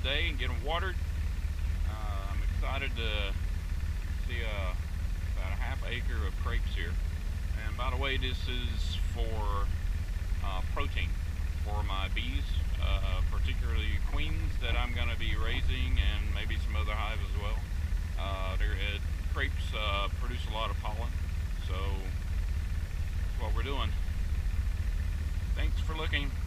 today and get them watered. I'm excited to see about a half acre of crepes here. And by the way, this is for protein for my bees, particularly queens that I'm going to be raising, and maybe some other hives as well. Crepes produce a lot of pollen, so that's what we're doing. Thanks for looking.